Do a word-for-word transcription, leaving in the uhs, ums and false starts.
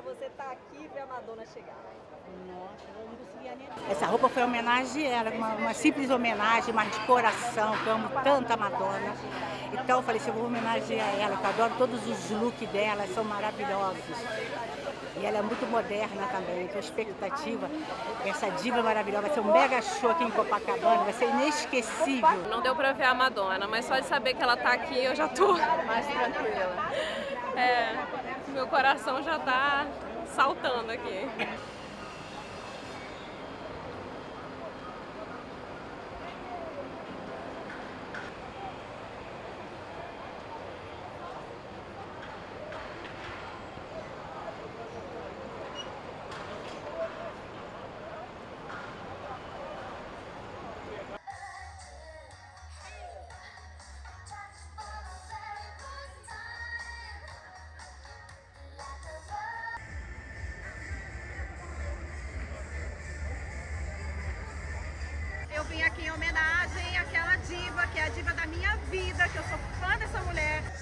você estar aqui e ver a Madonna chegar? Nossa, eu não conseguia nem... Essa roupa foi homenagem a ela, uma, uma simples homenagem, mas de coração, que eu amo tanto a Madonna. Então eu falei assim, eu vou homenagear ela, que eu adoro todos os looks dela, são maravilhosos. E ela é muito moderna também, então a expectativa, essa diva maravilhosa, vai ser um mega show aqui em Copacabana, vai ser inesquecível. Não deu pra ver a Madonna, mas só de saber que ela tá aqui eu já tô mais tranquila. É, meu coração já tá saltando aqui. Eu vim aqui em homenagem àquela diva, que é a diva da minha vida, que eu sou fã dessa mulher.